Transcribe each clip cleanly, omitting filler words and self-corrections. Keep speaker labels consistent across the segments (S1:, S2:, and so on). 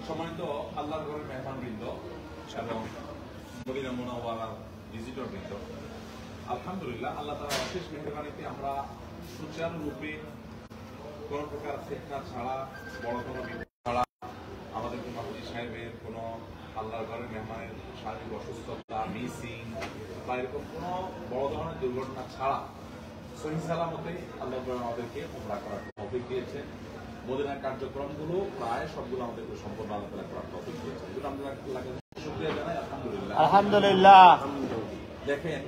S1: সম্মানিত আল্লাহর ঘরের মেহমানবৃন্দ এবং মদিনা মুনাওয়ারার ভিজিটরবৃন্দ, আলহামদুলিল্লাহ আল্লাহ তাআলার অশেষ মেহেরবানিতে আমরা সুচারুরূপে কোনো প্রকার ফিতনা ছাড়া, বড় কোনো বিপদ ছাড়া, আমাদের কোনো হাজী সাহেবের কোনো আল্লাহর ঘরের মেহমানের শারীরিক অসুস্থতা, মিসিং বা এরকম কোনো বড় ধরনের দুর্ঘটনা ছাড়া সহিহ সালামতে আল্লাহ আমাদেরকে উমরা করার তৌফিক দিয়েছেন। মদিনার কার্যক্রমগুলো প্রায় সবগুলো আমাদেরকে সম্পূর্ণ আল্লাহ তাআলা করার তৌফিক দিয়েছেন। এজন্য আমরা আল্লাহকে শুকরিয়া জানাই, আলহামদুলিল্লাহ।
S2: আলহামদুলিল্লাহ।
S1: দেখেন,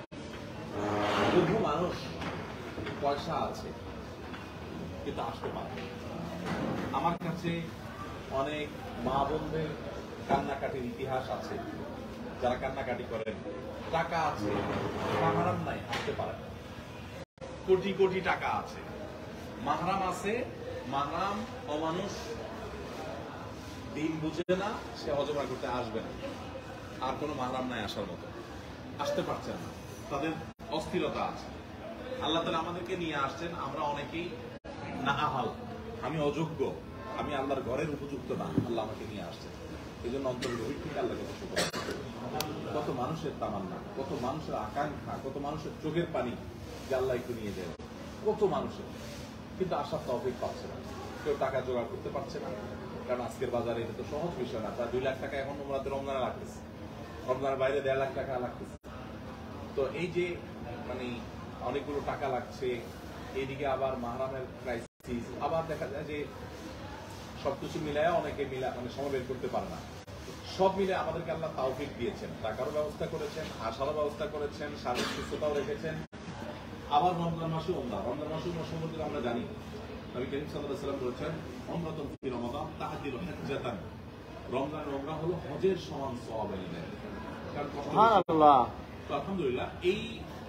S1: বহু মানুষ পয়সা আছে কিন্তু আসতে পারে। আমার কাছে অনেক মা বোনদের কান্নাকাটির ইতিহাস আছে, যারা কান্নাকাটি করেন। টাকা আছে, মাহরাম নাই, আসতে পারে। কোটি কোটি টাকা আছে, মাহরাম আছে, মাহরাম অমানুষ, দিন বুঝে না, সে হজমা করতে আসবে না। আর কোনো মাহরাম নাই আসার মতো, আসতে পারছে না, তাদের অস্থিরতা আছে। আল্লাহ তাআলা আমাদেরকে নিয়ে আসছেন, আমরা অনেকেই না আহাল, আমি অযোগ্য, আমি আল্লাহর ঘরের উপযুক্ত না, আল্লাহ আমাকে নিয়ে আসছেন। এই জন্য অন্তর গভীর থেকে আল্লাহকে শুকর। কত মানুষের তামান্না, কত মানুষের আকাঙ্ক্ষা, কত মানুষের চোখের পানি যে আল্লাহ একটু নিয়ে যায়, কত মানুষের, কিন্তু আসার তৌফিক পাচ্ছে না। কেউ টাকা জোগাড় করতে পারছে না, কারণ আজকের বাজারে এটা তো সহজ বিষয় না। প্রায় 2 লাখ টাকা এখন উমরাতে রমজানে লাগতেছে, রমজানের বাইরে 1.5 লাখ টাকা লাগতেছে। তো এই যে মানে অনেকগুলো টাকা লাগছে, এইদিকে আবার মাহরামের ক্রাইসিস, আবার দেখা যায় যে সবকিছু মিলায় অনেকে মানে সময় বের করতে পারে না। সব মিলে আমাদেরকে আল্লাহ তৌফিক দিয়েছেন, টাকারও ব্যবস্থা করেছেন, আসারও ব্যবস্থা করেছেন, শারীরিক সুস্থতাও রেখেছেন। আবার রমজান মাসে উমরা, রমজান মাসে উমরা সম্পর্কে আমরা জানি, নবী করিম সাল্লাল্লাহু আলাইহি ওয়াসাল্লাম বলেছেন, উমরাতুন ফি রমাদান তাহদিরু হাজ্জাতান। রমজানের উমরা হলো হজের সমান সওয়াব এনে দেয়।
S2: সুবহানাল্লাহ।
S1: তো আলহামদুলিল্লাহ এই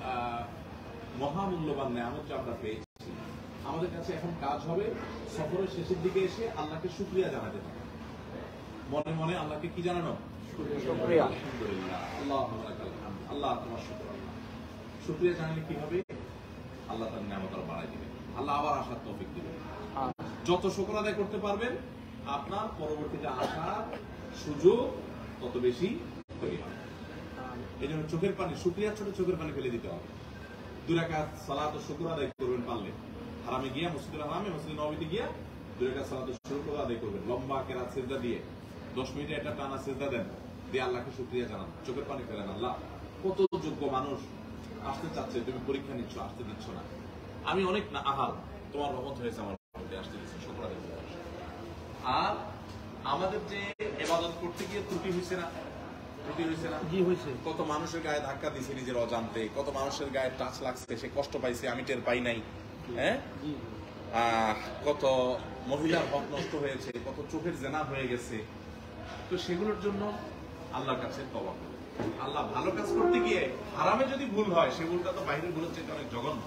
S1: মহামূল্যবান নেয়ামত যে আমরা পেয়েছি, আমাদের কাছে এখন কাজ হবে সফরের শেষের দিকে এসে আল্লাহকে শুকরিয়া জানাতে হবে। মনে মনে আল্লাহকে কি জানানো?
S2: শুকরিয়া।
S1: আলহামদুলিল্লাহ, আল্লাহুম্মা লাকাল হামদ, আল্লাহ তোমার শুকর। শুকরিয়া জানালে কি হবে? আল্লাহ তার নিয়ামত আরো বাড়ায় দিবেন, আল্লাহ আবার আসার তৌফিক দিবেন। যত শুকর আদায় করতে পারবেন, আপনার পরবর্তীতে আসার সুযোগ তত বেশি তৈরি হবে। এই জন্য চোখের পানি, শুকরিয়ার ছোট চোখের পানি ফেলে দিতে হবে। 2 রাকাত সালাত ও শুকর আদায় করবেন পারলে। হারামে গিয়া, মসজিদুল হারামে, মসজিদ নববীতে গিয়া 2 রাকাত সালাত ও শুকর আদায় করবেন, লম্বা কেরাত সিজদা দিয়ে 10 মিনিটে একটা টানা সিজদা দেন, দিয়ে আল্লাহকে শুকরিয়া জানান, চোখের পানি ফেলেন। আল্লাহ, কত যোগ্য মানুষ আসতে চাচ্ছে, তুমি পরীক্ষা নিচ্ছ, আসতে দিচ্ছ না। আমি অনেক না আহাল, তোমার রহমত হয়েছে আমার মধ্যে, আসতে দিচ্ছ, শুকর আদায় করতে। আর আমাদের যে ইবাদত করতে গিয়ে ত্রুটি হয়েছে না? ত্রুটি হয়েছে না?
S2: জি হয়েছে।
S1: কত মানুষের গায়ে ধাক্কা দিয়েছে নিজের অজান্তে, কত মানুষের গায়ে টাচ লাগছে, সে কষ্ট পাইছে, আমি টের পাই নাই। হ্যাঁ, কত মহিলার হক নষ্ট হয়েছে, কত চোখের জেনা হয়ে গেছে। তো সেগুলোর জন্য আল্লাহর কাছে তওবা করুন। আল্লাহ ভালো কাজ করতে গিয়ে হারামে যদি ভুল হয়, সে ভুলটা তো বাইরের ভুলের চেয়ে অনেক জঘন্য,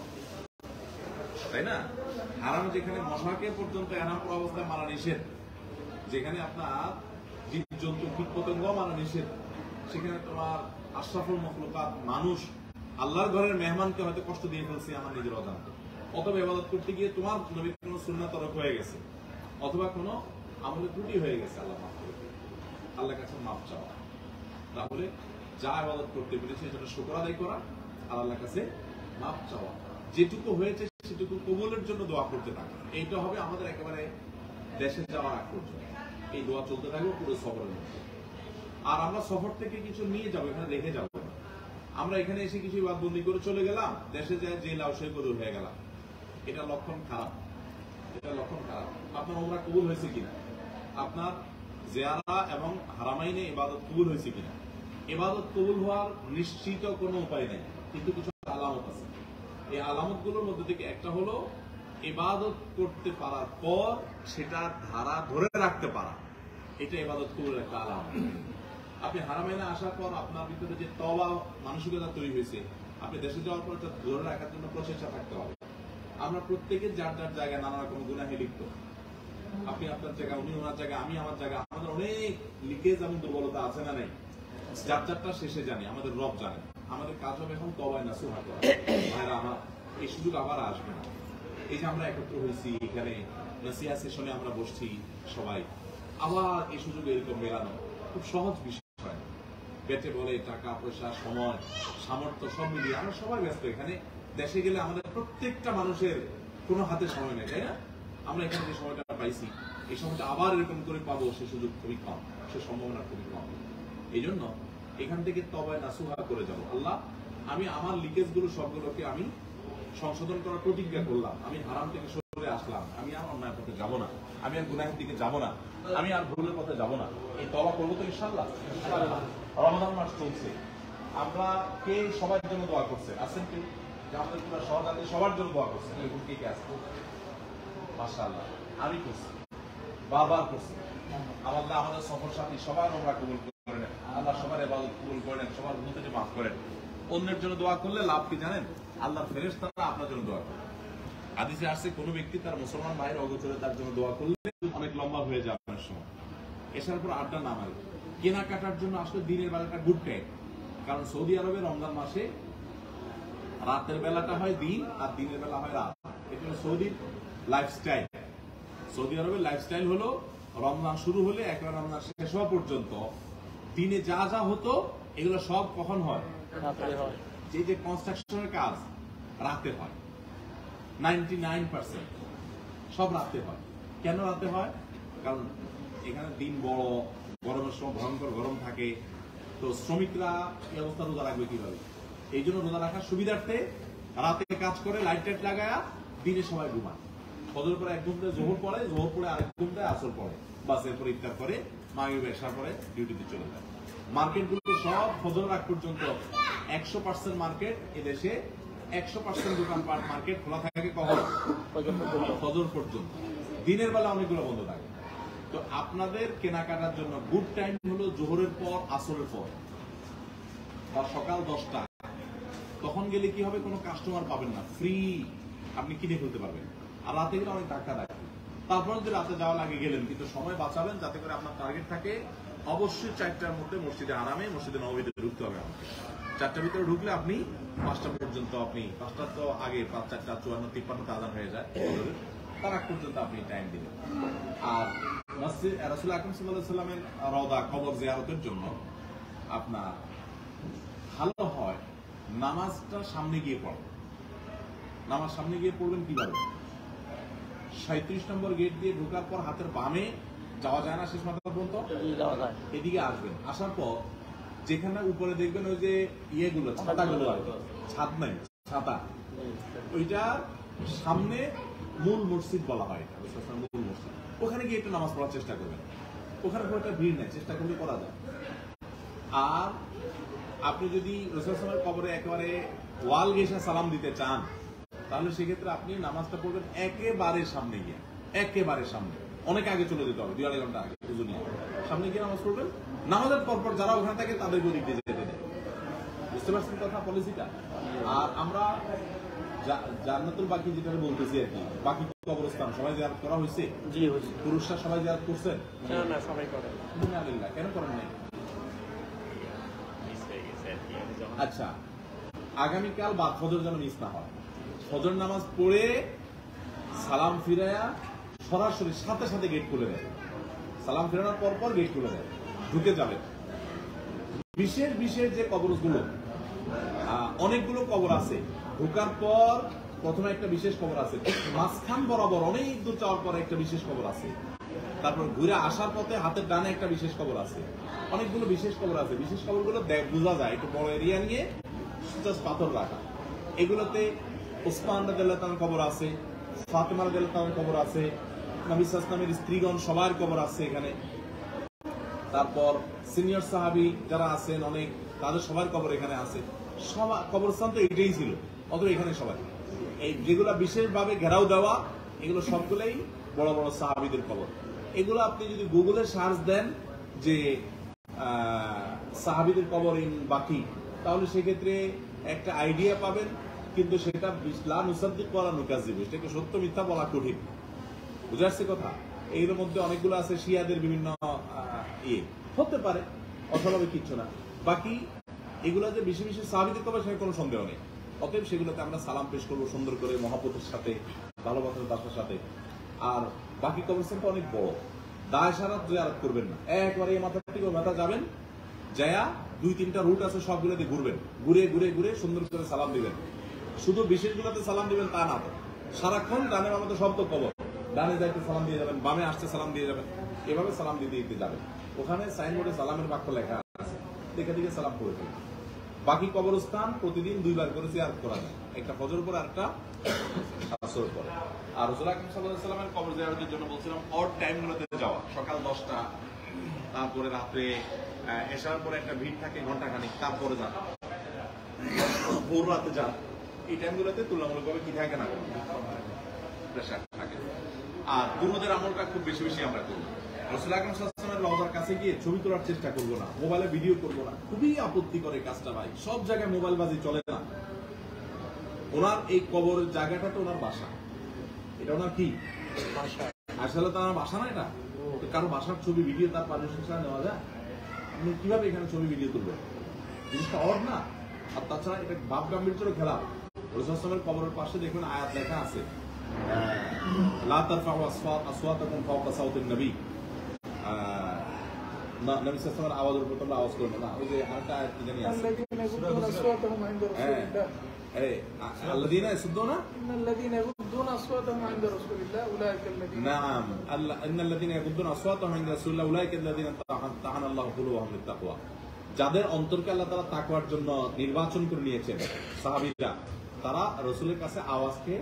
S1: তাই না? হারামে যেখানে মশাকে পর্যন্ত এনাম অবস্থায় মারা নিষেধ, যেখানে আপনার জীবজন্তু কীটপতঙ্গ মারা নিষেধ, সেখানে তোমার আশরাফুল মখলুকাত মানুষ, আল্লাহর ঘরের মেহমানকে হয়তো কষ্ট দিয়ে ফেলছে আমার নিজের অজান্তে। অথবা ইবাদত করতে গিয়ে তোমার নবীর কোনো সুন্নাত তরক হয়ে গেছে, অথবা কোনো আমলে ত্রুটি হয়ে গেছে, আল্লাহ মাফ করে দিন। আল্লাহর কাছে মাফ চাওয়া, তাহলে যা ইবাদত করতে পেরেছে সেটা শুকর আদায় করা, আর আল্লাহর কাছে মাফ চাওয়া। যেটুকু হয়েছে সেটুকু কবুলের জন্য দোয়া করতে থাকা, এইটা হবে আমাদের একেবারে দেশে যাওয়ার আগ পর্যন্ত। এই দোয়া চলতে থাকবে পুরো সফরের মধ্যে। আর আমরা সফর থেকে কিছু নিয়ে যাবো, এখানে রেখে যাবো না। আমরা এখানে এসে কিছু বাদবন্দি করে চলে গেলাম, দেশে যায় যে লাউ সে গরু হয়ে গেলাম, এটা লক্ষণ খারাপ, এটা লক্ষণ খারাপ। আপনার উমরা কবুল হয়েছে কিনা, আপনার জিয়ারা এবং হারামাইনে ইবাদত কবুল হয়েছে কিনা, ইবাদত কবুল হওয়ার নিশ্চিত কোনো উপায় নেই, কিন্তু কিছু আলামত আছে। এই আলামত গুলোর মধ্যে থেকে একটা হলো ইবাদত করতে পারার পর সেটার ধারা ধরে রাখতে পারা, এটা ইবাদত কবুলের একটা আলামত। আপনি হারামাইনে আসার পর আপনার ভিতরে যে তওবা মানসিকতা তৈরি হয়েছে, আপনি দেশে যাওয়ার পর এটা ধরে রাখার জন্য প্রচেষ্টা থাকতে হবে। আমরা প্রত্যেকের যার যার জায়গায় নানা রকম গুনাহে লিপ্ত, আপনি আপনার জায়গা, উনি ওনার জায়গা, আমি আমার জায়গা, আমাদের অনেক লিকেজ এবং দুর্বলতা আছে না নাই? যার যারটা শেষে জানি, আমাদের রব জানে। আমাদের কাজ হবে এখন তওবায় নাসুহা করা। ভাইরা আমার, এই সুযোগ আবার আসবে না। এই যে আমরা একত্র হয়েছি এখানে, নাসিহা সেশনে আমরা বসছি সবাই, আবার এই সুযোগে এরকম মেলানো খুব সহজ বিষয়। পেটে বলে টাকা পয়সা সময় সামর্থ্য সব মিলিয়ে আমরা সবাই ব্যস্ত। এখানে দেশে গেলে আমাদের প্রত্যেকটা মানুষের কোনো হাতে সময় নেই, তাই না? আমরা এখানে যে সময়টা পাইছি এই সময়টা আবার এরকম করে পাবো সে সুযোগ খুবই কম, সে সম্ভাবনা খুবই কম। এই জন্য এখান থেকে তবে নাসুহা করে যাবো। আল্লাহ, আমি আমার লিকেজ গুলো সবগুলোকে আমি সংশোধন করার প্রতিজ্ঞা করলাম। আমি হারাম থেকে সরে আসলাম, আমি আর অন্যায় পথে যাবো না, আমি আর গুনাহের দিকে যাবো না, আমি আর ভুলের পথে যাবো না। এই তওবা করবো তো ইনশাআল্লাহ। রমজান মাস চলছে, আমরা কে সবার জন্য দোয়া করছে? আছেন কেউ যে আমাদের পুরো সহজাতি সবার জন্য দোয়া করছে? কে কে আছে? মাশাআল্লাহ, আমি করছি, বারবার করছি। আল্লাহ আমাদের সফর সাথী সবার আমরা কবুল করে নেন, আল্লাহ সবার ইবাদত কবুল করে নেন, সবার গুনাহ থেকে মাফ করেন। অন্যের জন্য দোয়া করলে লাভ কি জানেন? আল্লাহর ফেরেশতারা আপনার জন্য দোয়া করে। হাদিসে আসছে কোন ব্যক্তি তার মুসলমান ভাইয়ের অগোচরে তার জন্য দোয়া করলে অনেক লম্বা হয়ে যায় অনেক সময়। এসার পর আড্ডা না মারে। কেনাকাটার জন্য আসলে দিনের বেলাটা গুড টাইম, কারণ সৌদি আরবে রমজান মাসে রাতের বেলাটা হয় দিন আর দিনের বেলা হয় রাত। এটা হলো সৌদির লাইফস্টাইল। সৌদি আরবের লাইফস্টাইল হলো রমজান শুরু হলে একেবারে রমজান শেষ হওয়া পর্যন্ত দিনে যা যা হতো এগুলো সব কখন হয়? যে যে কনস্ট্রাকশনের কাজ রাতে হয়, 99% সব রাতে হয়। কেন রাতে হয়? কারণ এখানে দিন বড়, গরমের সময় ভয়ঙ্কর গরম থাকে, তো শ্রমিকরা এই অবস্থা রোজা রাখবে কিভাবে? এই জন্য রোজা রাখার সুবিধার্থে রাতে কাজ করে, লাইট টাইট লাগায়া দিনে সবাই ঘুমায়। ফজর পরে এক ঘন্টা জোহর পড়ে, জোহর পরে আরেক ঘন্টায় আসর পড়ে, বাস এরপরে ইফতার করে মাগরিব এশার পরে ডিউটিতে চলে যায়। মার্কেট গুলো সব ফজর রাখ পর্যন্ত 100% মার্কেট এদেশে 100% দোকানপাট মার্কেট খোলা থাকে কখন? ফজর পর্যন্ত। দিনের বেলা অনেকগুলো বন্ধ থাকে। তো আপনাদের কেনাকাটার জন্য গুড টাইম হলো জোহরের পর, আসরের পর বা সকাল 10টা। তখন গেলে কি হবে? কোনো কাস্টমার পাবেন না, ফ্রি আপনি কিনে ফেলতে পারবেন। আর রাতে গেলে অনেক টাকা দেয়। তারপরে যদি রাতে যাওয়া লাগে গেলেন, কিন্তু সময় বাঁচাবেন যাতে করে আপনার টার্গেট থাকে অবশ্যই 4টার মধ্যে মসজিদে আরামে মসজিদে নববীতে ঢুকতে হবে আমাকে। 4টার ভিতরে ঢুকলে আপনি 5টা পর্যন্ত, আপনি 5টার তো আগে 5, 4টা 54, 53 আজান হয়ে যায়, তার আগ পর্যন্ত আপনি টাইম দিবেন। আর মসজিদ রাসূল আকরাম সাল্লাল্লাহু আলাইহি ওয়াসাল্লামের রওজা কবর জিয়ারতের জন্য আপনার ভালো হয় নামাজটা সামনে গিয়ে পড়ো। নামাজ সামনে গিয়ে পড়বেন কিভাবে? 37 নম্বর গেট দিয়ে ঢোকার পর হাতের বামে যাওয়া যায় না শেষ মাথা পর্যন্ত? এদিকে আসবেন, আসার পর যেখানে উপরে দেখবেন ওই যে ইয়েগুলো, ছাতাগুলো, ছাদ নাই, ছাতা, ওইটা সামনে মূল মসজিদ বলা হয়, মূল মসজিদ। ওখানে গিয়ে একটু নামাজ পড়ার চেষ্টা করবেন। ওখানে খুব একটা ভিড় নেই, চেষ্টা করলে করা যায়। আর আপনি যদি রাসূল সাল্লাল্লাহু আলাইহি ওয়াসাল্লামের কবরে একেবারে ওয়াল ঘেঁষে সালাম দিতে চান, তাহলে সেক্ষেত্রে আপনি নামাজটা পড়বেন একেবারে সামনে গিয়ে, একেবারে সামনে, অনেক আগে চলে যেতে হবে, 2-2.5 ঘন্টা আগে দুজনিয়া সামনে গিয়ে নামাজ পড়বেন। নামাজের পরপর যারা ওখানে থাকে তাদেরকে ওদিক দিয়ে যেতে দেয়। বুঝতে পারছেন কথা, পলিসিটা? আর আমরা জান্নাতুল বাকি যেটা বলতেছি আর কি, বাকি কবরস্থান সবাই জিয়ারত করা হয়েছে? জি হয়েছে। পুরুষরা সবাই জিয়ারত করছেন? না, সবাই করে। আলহামদুলিল্লাহ। কেন করেন নাই? আচ্ছা, আগামীকাল বাদ ফজর যেন মিস না হয়। ফজর নামাজ পড়ে সালাম ফিরায়া সরাসরি সাথে সাথে গেট খুলে দেয়। সালাম ফিরানোর পর পর গেট খুলে দেয়, ঢুকে যাবে। বিশেষ বিশেষ যে কবরগুলো, অনেকগুলো কবর আছে, ঢোকার পর প্রথমে একটা বিশেষ কবর আছে, মাঝখান বরাবর অনেক দূর যাওয়ার পর একটা বিশেষ কবর আছে, তারপর ঘুরে আসার পথে হাতের ডানে একটা বিশেষ কবর আছে। অনেকগুলো বিশেষ কবর আছে। বিশেষ কবরগুলো বোঝা যায়, একটু বড় এরিয়া নিয়ে পাথর রাখা। এগুলোতে ওসমান রাদিয়াল্লাহু তাআলার কবর আছে, ফাতেমা রাদিয়াল্লাহু তাআলার কবর আছে, নবী সাল্লাল্লাহু আলাইহি ওয়াসাল্লামের স্ত্রীগণ সবার কবর আছে এখানে। তারপর সিনিয়র সাহাবী যারা আছেন অনেক, তাদের সবার কবর এখানে আছে। সবার কবরস্থান তো এটাই ছিল, অথবা এখানে সবাই। এই যেগুলো বিশেষভাবে ঘেরাও দেওয়া, এগুলো সবগুলোই বড় বড় সাহাবীদের কবর। এগুলো আপনি যদি গুগলে সার্চ দেন যে সাহাবীদের কবর ইন বাকি, তাহলে সেক্ষেত্রে একটা আইডিয়া পাবেন। কিন্তু সেটা লা নুসাদ্দিক ওয়ালা নুকাযযিব, এটাকে সত্য মিথ্যা বলা কঠিন। বুঝা যাচ্ছে কথা? এর মধ্যে অনেকগুলো আছে শিয়াদের বিভিন্ন হতে পারে, অস্বাভাবিক কিচ্ছু না। বাকি এগুলো যে বেশি বেশি সাহাবীদের কবর, সেখানে কোনো সন্দেহ নেই। অতএব সেগুলোতে আমরা সালাম পেশ করবো সুন্দর করে, মহব্বতের সাথে, ভালোবাসার দাসের সাথে। আর বাকি কবরস্থানটা অনেক বড়, দায় সারা জিয়ারত করবেন না, একবারে এই মাথা থেকে ওই মাথা যাবেন, যায়া 2-3টা রুট আছে সবগুলোতে ঘুরবেন, ঘুরে ঘুরে ঘুরে সুন্দর করে সালাম দিবেন। শুধু বিশেষগুলোতে সালাম দিবেন তা না, সারাক্ষণ ডানে বামে তো সব তো কবর, ডানে যাইতে সালাম দিয়ে যাবেন, বামে আসতে সালাম দিয়ে যাবেন, এভাবে সালাম দিতে দিতে যাবেন। ওখানে সাইনবোর্ডে সালামের বাক্য লেখা আছে, দেখে দেখে সালাম করে দেবেন। বাকি কবরস্থান প্রতিদিন 2বার করে জিয়ারত করা যায়, একটা ফজর পর আর একটা আসর পর। আর রাসূল আকরাম সাল্লাল্লাহু আলাইহি ওয়াসাল্লামের কবর জিয়ারতের জন্য বলছিলাম অড টাইমগুলোতে যাওয়া, সকাল 10টা, তারপরে রাত্রে এশার পরে একটা ভিড় থাকে ঘন্টাখানিক, তারপরে যান, ভোর রাতে যান। এই টাইমগুলোতে তুলনামূলকভাবে কি থাকে না, প্রেশার থাকে। আর দুরূদের আমলটা খুব বেশি বেশি আমরা করব। রাসূল আকরাম সাল্লাল্লাহু আলাইহি ওয়াসাল্লামের রওজার কাছে গিয়ে ছবি তোলার চেষ্টা করব না, মোবাইলে ভিডিও করব না, খুবই আপত্তি করে কাজটা ভাই। সব জায়গায় মোবাইল বাজি চলে না। ওনার এই কবরের জায়গাটা তো ওনার বাসা, এটা ওনার কি আসলে তো আমার বাসা না, এটা কারো বাসার ছবি ভিডিও তার পারমিশন ছাড়া নেওয়া যায়? আপনি কিভাবে এখানে ছবি ভিডিও তুলবেন? জিনিসটা অড না। আর তাছাড়া এটা বাপ গাম্ভীর্যের খেলা। রাসূল সাল্লাল্লাহু আলাইহি কবরের পাশে দেখবেন আয়াত লেখা আছে, লা তারফাউ আসওয়াতাকুম ফাওকা সাওতিন নবী, না নবী সাল্লাল্লাহু আলাইহি ওয়াসাল্লামের আওয়াজের উপর তোমরা আওয়াজ করবে না। ওই যে আরেকটা আয়াত কি জানি আছে, الذين يصدون
S3: إن الذين يغضون أصواتهم عند رسول الله أولئك الذين
S1: نعم إن الذين يغضون أصواتهم عند رسول الله أولئك الذين امتحن الله قلوبهم للتقوى। যাদের অন্তরকে আল্লাহ তাআলা তাকওয়ার জন্য নির্বাচন করে নিয়েছেন সাহাবীরা, তারা রাসূলের কাছে আওয়াজকে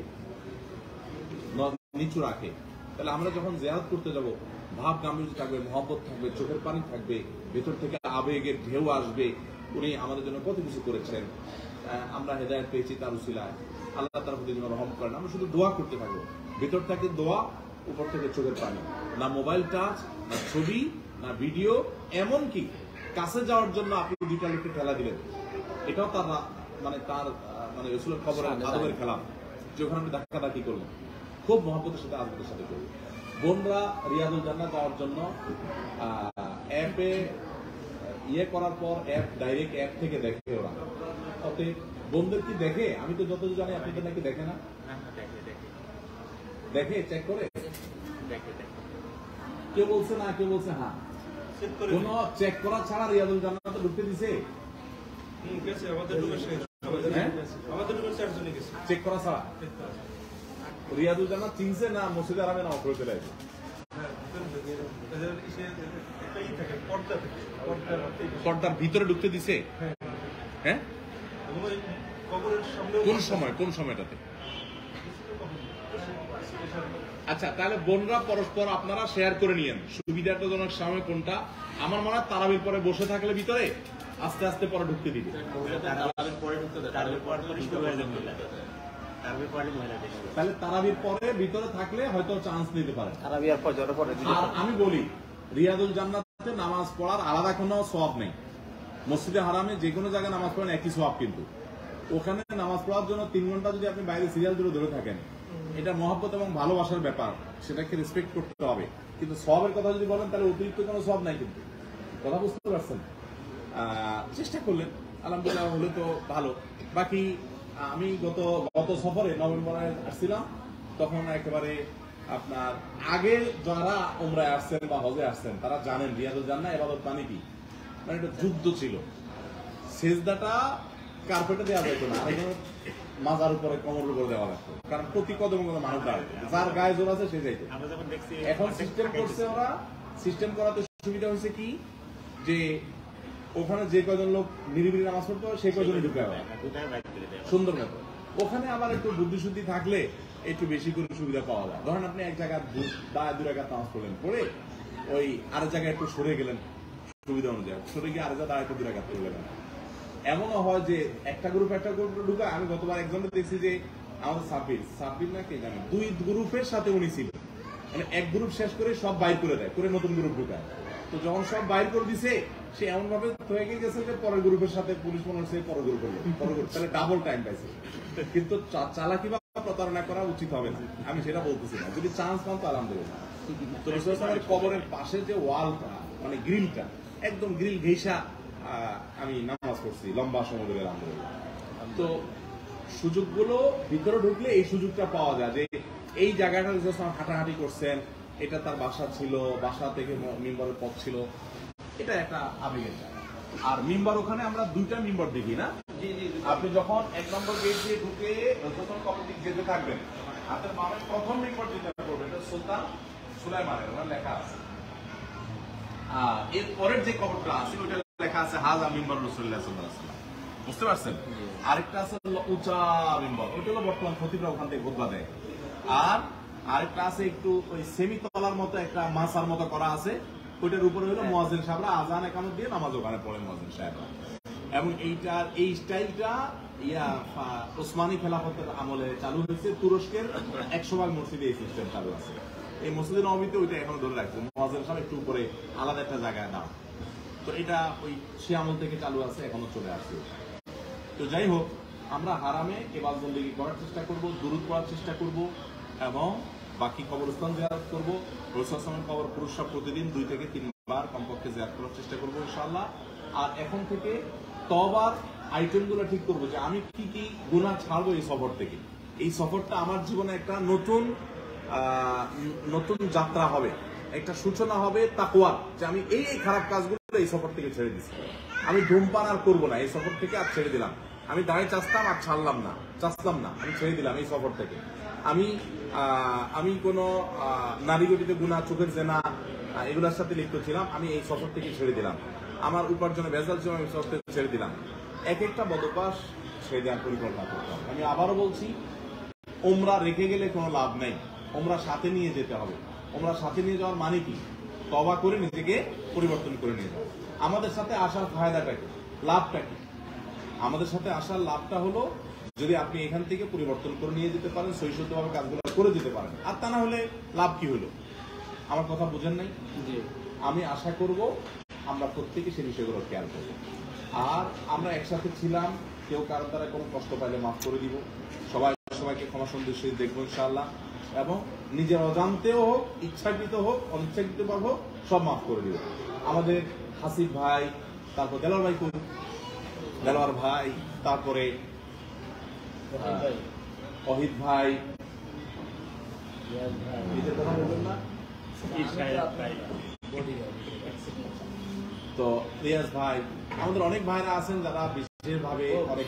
S1: নিচু রাখে। তাহলে আমরা যখন জিয়ারত করতে যাব, ভাব গাম্ভীর্য থাকবে, মহব্বত থাকবে, চোখের পানি থাকবে, ভেতর থেকে আবেগের ঢেউ আসবে। উনি আমাদের জন্য কত কিছু করেছেন, আমরা হেদায়েত পেয়েছি তার উসিলায়, আল্লাহ তার প্রতি যেন রহম করেন। আমরা শুধু দোয়া করতে থাকবো, ভেতর থেকে দোয়া, উপর থেকে চোখের পানি। না মোবাইল টাচ, না ছবি, না ভিডিও, এমন কি কাছে যাওয়ার জন্য আপনি 2টা লোককে ঠেলা দিলেন, এটাও তার মানে তার মানে রাসূলের খবরের আদবের খেলাফ, যে ওখানে আপনি ধাক্কাধাক্কি করলেন। খুব মহব্বতের সাথে আদবের সাথে করবেন। বোনরা রিয়াদুল জান্নাহ যাওয়ার জন্য অ্যাপে করার পর ডাইরেক্ট অ্যাপ থেকে দেখে ওরা। অতএব বোনদের কি দেখে? আমি তো যতদূর জানি আপনাদের নাকি দেখে না, দেখে চেক করে, কেউ বলছে না, কেউ বলছে হ্যাঁ। কোন চেক করা ছাড়া রিয়াদুল জান্নাহ ঢুকতে দিছে? চেক করা ছাড়া রিয়াদুল জান্নাহ চিনছে না মসজিদ আরামে নামাজ পড়তে লাগে? পর্দার ভিতরে ঢুকতে দিছে? হ্যাঁ, কোন সময়টাতে? আচ্ছা, তাহলে বোনরা পরস্পর আপনারা শেয়ার করে নিয়েন সুবিধাজনক সময় কোনটা। আমার মনে হয় তারাবির পরে বসে থাকলে ভিতরে আস্তে আস্তে পরে ঢুকতে দিবে। তাহলে তারাবির পরে ভিতরে থাকলে হয়তো চান্স নিতে পারে। আর আমি বলি, রিয়াদুল জান্নাতে নামাজ পড়ার আলাদা কোনো সওয়াব নেই। মসজিদে হারামে যে কোনো জায়গায় নামাজ পড়েন একই সওয়াব, কিন্তু ওখানে নামাজ পড়ার জন্য 3 ঘন্টা যদি আপনি বাইরে সিরিয়াল ধরে থাকেন, এটা মহব্বত এবং ভালোবাসার ব্যাপার, সেটাকে রেসপেক্ট করতে হবে। কিন্তু সওয়াবের কথা যদি বলেন তাহলে অতিরিক্ত কোনো সওয়াব নাই। কিন্তু কথা বুঝতে পারছেন? চেষ্টা করলেন আলহামদুলিল্লাহ, হলে তো ভালো। বাকি আমি গত সফরে নভেম্বরে আসছিলাম, তখন একেবারে আপনার আগে যারা উমরায় আসছেন বা হজে আসছেন তারা জানেন রিয়াদুল জান্নাহ ইবাদত মানে কি। মানে এটা যুদ্ধ ছিল। সেজদাটা কার্পেটে দেওয়া যেত না, আর মাজার উপরে কোমরের উপরে দেওয়া লাগতো, কারণ প্রতি কদমে কদমে মানুষ দাঁড়াতো, যার গায়ে জোর আছে সে যাইতো। এখন সিস্টেম করছে ওরা, সিস্টেম করাতে সুবিধা হয়েছে কি, যে ওখানে যে কয়জন লোক নিরিবিলি নামাজ পড়তো সেই কয়জনই ঢুকে সুন্দর মতো। ওখানে আবার একটু বুদ্ধিশুদ্ধি থাকলে একটু বেশি করে সুবিধা পাওয়া যায়। ধরেন আপনি এক জায়গায় 2 রাকাত নামাজ পড়লেন, পড়ে ওই আরেক জায়গায় একটু সরে গেলেন সুবিধা অনুযায়ী, সরে গিয়ে আরেক জায়গায় 2 রাকাত পড়লেন। এমনও হয় যে একটা গ্রুপ ঢুকায়। আমি গতবার একজনকে দেখছি যে আমাদের সাব্বির না কে জানেন, 2 গ্রুপের সাথে উনি ছিল, মানে এক গ্রুপ শেষ করে সব বাইর করে দেয়, করে নতুন গ্রুপ ঢুকায়। তো যখন সব বাইর করে দিছে, সে এমন ভাবে হয়ে গেছে যে পরের গ্রুপের সাথে পুলিশ মনে হচ্ছে পরের গ্রুপ, তাহলে ডাবল টাইম পাইছে। কিন্তু চালাকি বা প্রতারণা করা উচিত হবে না, আমি সেটা বলতেছি না। যদি চান্স পান তো আলহামদুলিল্লাহ। তো কবরের পাশে যে ওয়ালটা, মানে গ্রিলটা, একদম গ্রিল ঘেঁষা আমি নামাজ পড়ছি লম্বা সময় ধরে আলহামদুলিল্লাহ। তো সুযোগগুলো ভিতরে ঢুকলে এই সুযোগটা পাওয়া যায় যে এই জায়গাটা হাঁটাহাঁটি করছেন, এটা তার বাসা ছিল, বাসা থেকে মিম্বরের পথ ছিল, এটা একটা আবেগের জায়গা। আর মিম্বর ওখানে আমরা দুইটা মিম্বর দেখি না, আপনি যখন 1 নম্বর গেট দিয়ে ঢুকে যখন কবর দিক যেতে থাকবেন, হাতের বামে প্রথম মিম্বর যেটা করবেন এটা সুলতান সুলাইমানের, ওখানে লেখা আছে। আর এর পরের যে কবরটা আছে ওইটা লেখা আছে হাজা মিম্বর রাসূলুল্লাহ সাল্লাল্লাহু আলাইহি ওয়াসাল্লাম, বুঝতে পারছেন? আরেকটা আছে উঁচা মিম্বর, ওইটা হলো বর্তমান খতিবরা ওখান থেকে খুতবা দেয়। আর আরেকটা আছে একটু ওই সেমি তলার মতো একটা মাসার মতো করা আছে, ওইটার উপরে হলো মুয়াজ্জিন সাহেবরা আজান একামত দিয়ে নামাজ ওখানে পড়ে মুয়াজ্জিন সাহেবরা। এবং এইটার এই স্টাইলটা ওসমানী খেলাফতের আমলে চালু হয়েছে, তুরস্কের 100 ভাগ মসজিদে এই সিস্টেম চালু আছে। এই মসজিদে নববীতে ওইটা এখনো ধরে রাখছে, মুয়াজ্জিন সাহেব একটু উপরে আলাদা একটা জায়গায় দাও। তো এটা ওই সে আমল থেকে চালু আছে, এখনো চলে আসছে। তো যাই হোক, আমরা হারামে ইবাদত বন্দেগী করার চেষ্টা করব, দুরূদ পড়ার চেষ্টা করব এবং বাকি কবরস্থান জিয়ারত করব। রাসূল সাল্লাল্লাহু আলাইহি ওয়াসাল্লামের কবর পুরুষরা প্রতিদিন 2 থেকে 3 বার কমপক্ষে জিয়ারত করার চেষ্টা করব ইনশাআল্লাহ। আর এখন থেকে তওবার আইটেমগুলো ঠিক করব যে আমি কি কি গুনাহ ছাড়বো এই সফর থেকে। এই সফরটা আমার জীবনে একটা নতুন যাত্রা হবে, একটা সূচনা হবে তাকওয়ার, যে আমি এই খারাপ কাজগুলো এই সফর থেকে ছেড়ে দিচ্ছি। আমি ধূমপান আর করবো না, এই সফর থেকে আর ছেড়ে দিলাম। আমি দাঁড়িয়ে চাচ্তাম আর ছাড়লাম না, আমি ছেড়ে দিলাম এই সফর থেকে। আমি কোনো নারী গঠিত গুনাহ, চোখের জেনা, এগুলোর সাথে লিপ্ত ছিলাম, আমি এই সফর থেকে ছেড়ে দিলাম। আমার উপার্জনে ভেজাল ছিল, আমি সফর থেকে ছেড়ে দিলাম। এক একটা বদভ্যাস ছেড়ে দেওয়ার পরিকল্পনা করতাম। আমি আবারও বলছি, ওমরা রেখে গেলে কোনো লাভ নেই, ওমরা সাথে নিয়ে যেতে হবে। ওমরা সাথে নিয়ে যাওয়ার মানে কি? তওবা করে নিজেকে পরিবর্তন করে নিয়ে যাওয়া। আমাদের সাথে আসার ফায়দাটা কি, লাভটা কি? আমাদের সাথে আসার লাভটা হলো যদি আপনি এখান থেকে পরিবর্তন করে নিয়ে যেতে পারেন, সহিষ্ণুভাবে কাজগুলো করে যেতে পারেন। আর তা না হলে লাভ কি হলো? আমার কথা বুঝেন নাই? আমি আশা করব আমরা প্রত্যেকে সেই বিষয়গুলো খেয়াল করব। আর আমরা একসাথে ছিলাম, কেউ কারোর দ্বারা কোনো কষ্ট পাইলে মাফ করে দিব, সবাইকে ক্ষমা সন্দেশে দেখবো ইনশাআল্লাহ। এবং নিজের অজান্তেও হোক, ইচ্ছাকৃত হোক, অনিচ্ছাকৃত হোক, সব মাফ করে দিব। আমাদের হাসিব ভাই, তারপর দেলোয়ার ভাই, দেলোয়ার ভাই, তারপরে অহিদ ভাই, নিজের কথা বলবেন না, তো রিয়াজ ভাই, আমাদের অনেক ভাইরা আছেন যারা বিশেষভাবে অনেক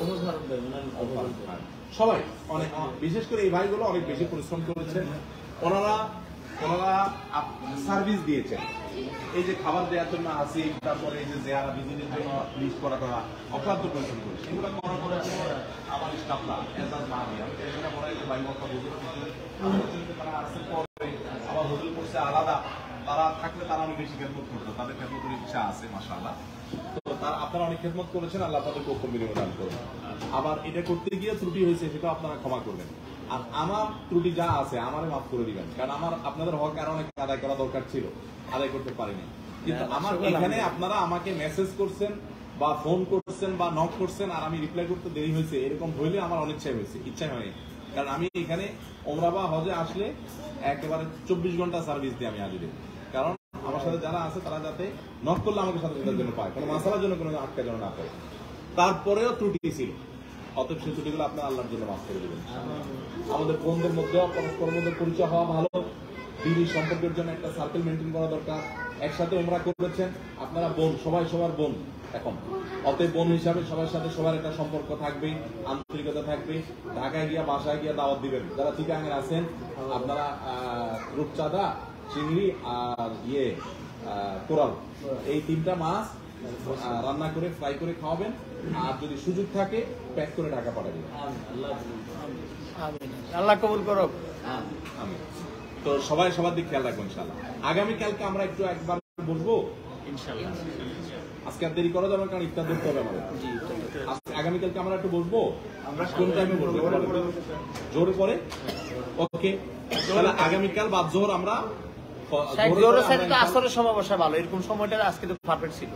S1: সবাই অনেক, বিশেষ করে এই ভাইগুলো অনেক বেশি পরিশ্রম করেছেন। ওনারা সার্ভিস দিয়েছেন, এই যে খাবার দেওয়ার জন্য আসি, তারপরে এই যে জেয়ারা ভিজিটের জন্য লিস্ট করা অক্লান্ত পরিশ্রম করেছে। এগুলো করা করেছে আমার স্টাফরা, এজাজ মাহমিয়া, এখানে বলা যে ভাই মক্কা হুজুর তারা আসছে পরে, আবার হুজুর করছে আলাদা, তারা থাকলে তারা অনেক বেশি খেদমত করতো, তাদের খেদমতের ইচ্ছা আছে মাশাআল্লাহ। তো তারা আপনারা অনেক খেদমত করেছেন, আল্লাহ তাদেরকে উত্তম বিনিময় দান করবেন। আবার এটা করতে গিয়ে ত্রুটি হয়েছে, সেটা আপনারা ক্ষমা করবেন। আর আমার ত্রুটি যা আছে আমারে মাফ করে দিবেন, কারণ আমার আপনাদের হক আরো অনেক আদায় করা দরকার ছিল, আদায় করতে পারিনি। কিন্তু আমার এখানে আপনারা আমাকে মেসেজ করছেন বা ফোন করছেন বা নক করছেন, আর আমি রিপ্লাই করতে দেরি হয়েছে, এরকম হইলে আমার অনিচ্ছাই হয়েছে, ইচ্ছাই হয়নি। কারণ আমি এখানে ওমরা বা হজে আসলে একেবারে 24 ঘন্টা সার্ভিস দিই আমি হাজিরে। কারণ আমার সাথে যারা আছে তারা যাতে নক করলে আমাকে সাথে সাথে জন্য পায়, কোনো মাসালার জন্য কোনো আটকা যেন না পায়। তারপরেও ত্রুটি ছিল, অতএব সেই ত্রুটিগুলো আপনার আল্লাহর জন্য মাফ করে দেবেন। আমাদের বোনদের মধ্যেও পরস্পরের মধ্যে পরিচয় হওয়া ভালো, দিনী সম্পর্কের জন্য একটা সার্কেল মেনটেন করা দরকার। একসাথে ওমরা করেছেন, আপনারা বোন, সবাই সবার বোন এখন, অতএব বোন হিসাবে সবার সাথে সবার একটা সম্পর্ক থাকবে, আন্তরিকতা থাকবে। ঢাকায় গিয়া বাসায় গিয়া দাওয়াত দিবেন, যারা চিটাগাঙে আছেন আপনারা রূপচাঁদা, চিংড়ি আর কোরাল, এই 3টা মাছ রান্না করে ফ্রাই করে খাওয়াবেন। আর যদি সুযোগ থাকে প্যাক করে ঢাকা পাঠিয়ে দিবেন।
S2: আল্লাহ কবুল করুক।
S1: আমিন। তো সবাই সবার দিক খেয়াল রাখবেন ইনশাআল্লাহ। আগামীকালকে আমরা একবার বসবো ইনশাআল্লাহ। আজকে আর দেরি করা যাবে, কারণ ইফতার ধরতে হবে আমাদের। আগামীকালকে আমরা একটু বসবো, আমরা কোন টাইমে বসবো? জোরে পরে, ওকে। তাহলে আগামীকাল বাদ জোহর আমরা
S2: আসরের সময় বসা ভালো, এরকম সময়টা আজকে তো পারফেক্ট ছিল।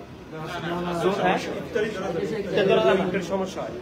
S2: সমস্যা হয়,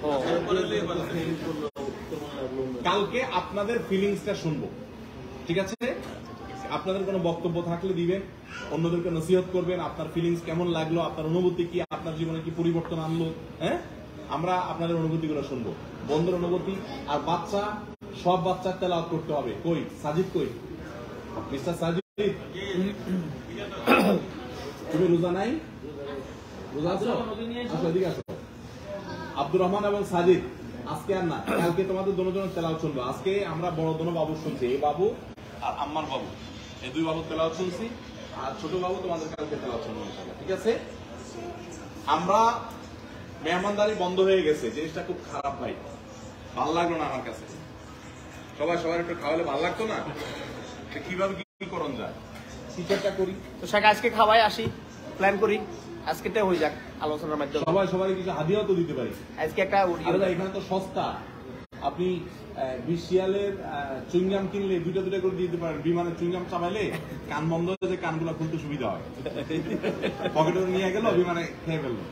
S1: কালকে আপনাদের ফিলিংসটা শুনবো, ঠিক আছে? আপনাদের কোনো বক্তব্য থাকলে দিবেন, অন্যদেরকে নসিহত করবেন, আপনার ফিলিংস কেমন লাগলো, আপনার অনুভূতি কি, আপনার জীবনে কি পরিবর্তন আনলো। হ্যাঁ, আমরা আপনাদের অনুভূতিগুলো শুনবো, বন্ধুর অনুভূতি। আর বাচ্চা, সব বাচ্চার তেলাওয়াত করতে হবে। কই সাজিদ, কই মিস্টার সাজিদ? তুমি রোজা নাই? রোজা আছো? আসো, এদিকে আসো। আব্দুর রহমান এবং সাজিদ আজকে আর না, কালকে তোমাদের দুজনের তেলাওয়াত শুনবো। আজকে আমরা বড় দোনো বাবু শুনছি, এই বাবু আর আম্মার বাবু, এই দুই বাবু তেলাওয়াত শুনছি, আর ছোট বাবু তোমাদের কালকে তেলাওয়াত শুনবো ইনশাআল্লাহ। ঠিক আছে? আমরা মেহমানদারি বন্ধ হয়ে গেছে, জিনিসটা খুব খারাপ ভাই, ভালো লাগলো না আমার কাছে। সবাই একটু খাওয়ালে ভালো লাগতো না? কিভাবে কি করণ যায়, টিচারটা করি
S2: তো শাক আজকে খাওয়াই আসি, প্ল্যান করি আজকেটা হয়ে যাক আলোচনার মাধ্যমে।
S1: সবাই কিছু হাদিয়াও তো দিতে পারি।
S2: আজকে একটা
S1: এখানে তো সস্তা, আপনি 20 শিয়ালের চুইংগাম কিনলে দুইটা করে দিতে পারেন। বিমানের চুইংগাম চাবাইলে কান বন্ধ হয়ে যে কানগুলো খুলতে সুবিধা হয়, পকেটে নিয়ে গেল, বিমানে খেয়ে ফেললো।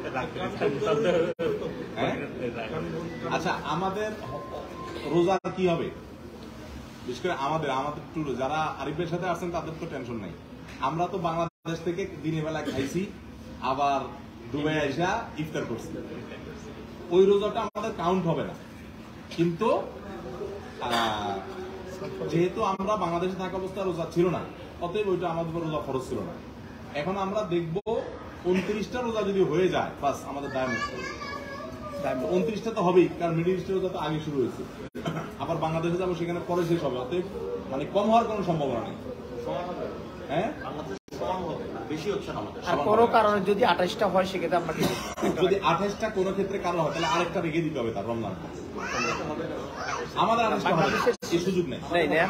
S1: আচ্ছা, আমাদের রোজা কি হবে? বিশেষ করে আমাদের ট্যুরে যারা আরিফের সাথে আসছেন তাদের তো টেনশন নাই। আমরা তো বাংলাদেশ থেকে দিনের বেলা খাইছি, আবার দুবাই আইসা ইফতার করছি, ওই রোজাটা আমাদের কাউন্ট হবে না। কিন্তু যেহেতু আমরা বাংলাদেশে থাকা অবস্থা রোজা ছিল না, অতএব ওইটা আমাদের উপর রোজা খরচ ছিল না। এখন আমরা দেখবো 29টা রোজা যদি হয়ে যায়, বাস আমাদের দায় মুক্ত। 29টা তো হবেই, কারণ মিডল ইস্টের রোজা তো আগে শুরু হয়েছে, আবার বাংলাদেশে যাবো, সেখানে পরে শেষ হবে। অতএব মানে কম হওয়ার কোনো সম্ভাবনা নেই। হ্যাঁ,
S2: বেশি হচ্ছে আমাদের। আর কোনো কারণে যদি 28টা হয় সেক্ষেত্রে আমরা
S1: যদি 28টা কোনো ক্ষেত্রে কারণ হয়, তাহলে আরেকটা রেখে দিতে হবে তার রমজান। আমাদের 28টা এই সুযোগ নেই।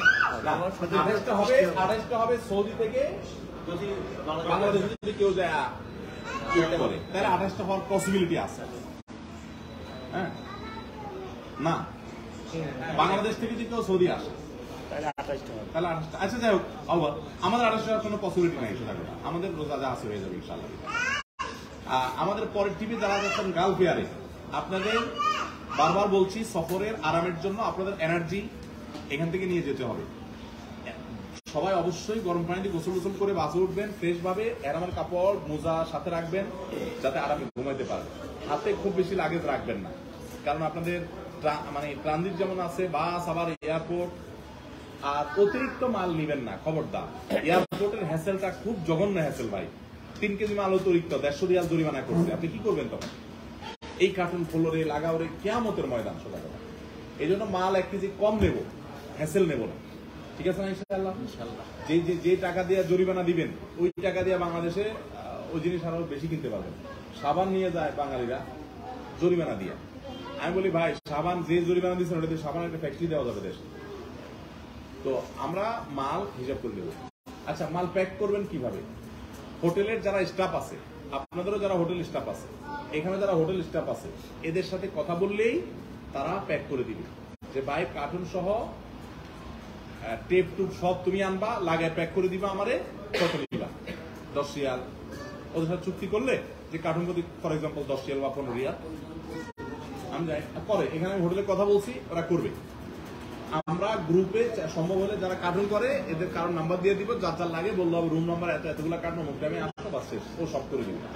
S1: 28টা হবে সৌদি থেকে, যদি বাংলাদেশে যদি কেউ যায় করে, তাহলে 28টা হওয়ার পসিবিলিটি আছে। হ্যাঁ, না বাংলাদেশ থেকে যদি কেউ সৌদি আসে তাহলে 28টা। আচ্ছা, যাই হোক, আমাদের 28টা কোনো পসিবিলিটি নাই, সেটা কথা। আমাদের রোজা যা আছে হয়ে যাবে ইনশাআল্লাহ। আমাদের পরের টিভি যারা যাচ্ছেন গালফ এয়ারে, আপনাদের বারবার বলছি, সফরের আরামের জন্য আপনাদের এনার্জি এখান থেকে নিয়ে যেতে হবে। সবাই অবশ্যই গরম পানি দিয়ে গোসল করে বাসে উঠবেন, ফ্রেশ ভাবে আরামের কাপড় মোজা সাথে রাখবেন, যাতে আরামে ঘুমাইতে পারেন। হাতে খুব বেশি লাগেজ রাখবেন না, কারণ আপনাদের মানে ট্রানজিট যেমন আছে, বাস, আবার এয়ারপোর্ট, আর অতিরিক্ত মাল নিবেন না, খবরদার। এয়ারপোর্টের হ্যাসেলটা খুব জঘন্য হ্যাসেল ভাই। 3 কেজি মাল অতিরিক্ত 150 রিয়াল জরিমানা করছে, আপনি কি করবেন তখন? এই কার্টুন ফ্লোরে লাগাওরে কিয়ামতের ময়দান, সোজা কথা। এই জন্য মাল 1 কেজি কম নেব, হ্যাসেল নেব না। ঠিক আছে না? ইনশাআল্লাহ। যে টাকা দিয়ে জরিমানা দিবেন, ওই টাকা দিয়ে বাংলাদেশে ওই জিনিস আরো বেশি কিনতে পারবেন। সাবান নিয়ে যায় বাঙালিরা জরিমানা দিয়ে। আমি বলি ভাই, সাবান যে জরিমানা দিচ্ছেন ওটা দিয়ে সাবান একটা ফ্যাক্টরি দেওয়া যাবে দেশে। তো আমরা মাল হিসাব করে দেবো। আচ্ছা, মাল প্যাক করবেন কিভাবে? হোটেলের যারা স্টাফ আছে, আপনাদেরও যারা হোটেল স্টাফ আছে, এখানে যারা হোটেল স্টাফ আছে, এদের সাথে কথা বললেই তারা প্যাক করে দিবে, যে ভাই কার্টুন সহ টেপ টুপ সব তুমি আনবা, লাগায় প্যাক করে দিবা, আমারে কত দিবা? 10 রিয়াল। ওদের সাথে চুক্তি করলে যে কার্টুন প্রতি ফর এক্সাম্পল 10 রিয়াল বা 15 রিয়াল আমি যাই করে, এখানে আমি হোটেলে কথা বলছি, ওরা করবে। আমরা গ্রুপে সম্ভব হলে যারা কার্টুন করে এদের কারণ নাম্বার দিয়ে দিব, যার যার লাগে বললো রুম নাম্বার এতগুলো কার্টুন অমুক টাইমে আসতো, বাস শেষ, ও সব করে দিবে।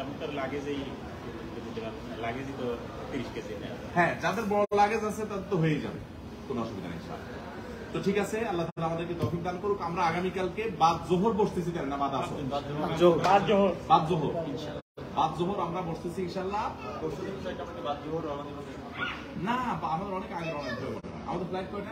S1: হ্যাঁ, যাদের বড় লাগেজ আছে তাদের তো হয়েই যাবে, কোনো অসুবিধা নেই। তো ঠিক আছে, আল্লাহ তাআলা আমাদেরকে তৌফিক দান করুক। আমরা আগামীকালকে বাদ জোহর বসতেছি, কেন না বাদ আসর, বাদ জোহর আমরা বসতেছি ইনশাআল্লাহ। না, আমাদের অনেক আগে রওনা দিতে হবে। আমাদের ফ্লাইট কয়টা?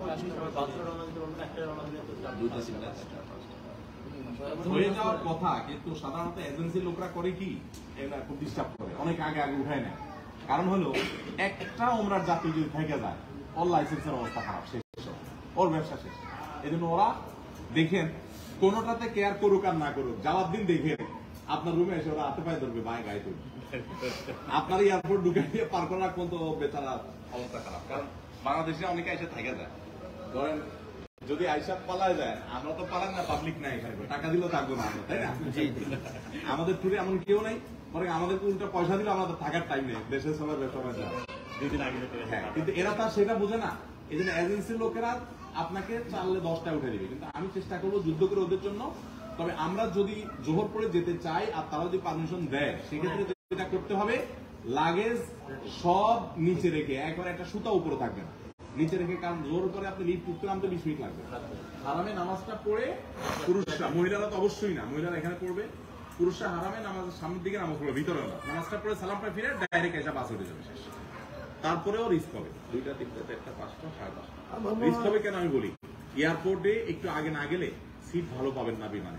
S1: হয়ে যাওয়ার কথা, কিন্তু সাধারণত এজেন্সির লোকরা করে কি, এরা খুব ডিস্টার্ব করে, অনেক আগে উঠায় নেয়। কারণ হলো, একটা ওমরার যাত্রী যদি থেকে যায়, ওর লাইসেন্সের অবস্থা খারাপ, শেষ, ওর ব্যবসা শেষ। এই জন্য ওরা দেখেন, কোনোটাতে কেয়ার করুক আর না করুক, যাওয়ার দিন দেখেন আপনার রুমে এসে ওরা হাতে পায়ে ধরবে, ভাই গায়ে তুলবে। আপনার এয়ারপোর্ট ঢুকে দিয়ে পার করার পর্যন্ত বেচারা অবস্থা খারাপ। কারণ বাংলাদেশে অনেকে এসে থাকে যায়, ধরেন যদি আইসা পালায় যায়, আমরা তো পালান না, পাবলিক নাই এখানে, টাকা দিলেও থাকবো না আমরা, তাই না? আমাদের ট্যুরে এমন কেউ নাই, পরে আমাদের উল্টা পয়সা দিলে আমাদের থাকার টাইম নেই, দেশের সময় ব্যবসা যায়। হ্যাঁ, কিন্তু এরা তো সেটা বোঝে না। এই জন্য এজেন্সির লোকেরা আপনাকে চাললে 10টা উঠে দিবে, কিন্তু আমি চেষ্টা করবো যুদ্ধ করে ওদের জন্য। তবে আমরা যদি জোহর পরে যেতে চাই আর তারা যদি পারমিশন দেয়, সেক্ষেত্রে যেটা করতে হবে, লাগেজ সব নিচে রেখে একবার একটা সুতা উপরে থাকবে না, নিচে রেখে, কারণ জোর করে আপনি লিফট উঠতে নামতে 20 মিনিট লাগবে। হারামে নামাজটা পড়ে পুরুষরা, মহিলারা তো অবশ্যই না, মহিলারা এখানে পড়বে, পুরুষরা হারামে নামাজ সামনের দিকে নামাজ পড়বে, ভিতরে না, নামাজটা পড়ে সালামটা ফিরে ডাইরেক্ট এসে বাস উঠে যাবে শেষ। তারপরেও রিস্ক হবে, 2টা 3টা 4টা 5টা 5:30। রিস্ক হবে কেন আমি বলি, এয়ারপোর্টে একটু আগে না গেলে সিট ভালো পাবেন না বিমানে।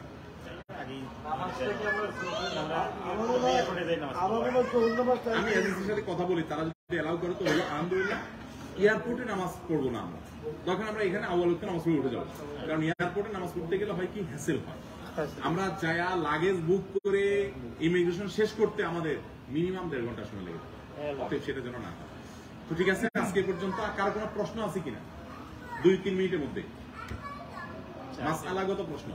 S1: আমি এজেন্সির সাথে কথা বলি, তারা যদি এলাও করে তো হলো, আলহামদুলিল্লাহ। এয়ারপোর্টে নামাজ পড়বো না আমরা, তখন আমরা এখানে আওয়ালকে নামাজ পড়ে উঠে যাবো, কারণ এয়ারপোর্টে নামাজ পড়তে গেলে হয় কি হ্যাসেল হয়। আমরা যায়া লাগেজ বুক করে ইমিগ্রেশন শেষ করতে আমাদের মিনিমাম 1.5 ঘন্টা সময় লেগে যায়, অতএব সেটা যেন না হয়। তো ঠিক আছে, আজকে পর্যন্ত কারো কোনো প্রশ্ন আছে কিনা 2-3 মিনিটের মধ্যে? মাসআলাগত প্রশ্ন।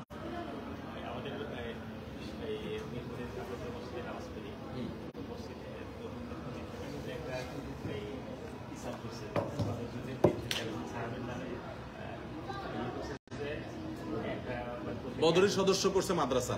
S1: বদরের সদস্য করছে মাদ্রাসা,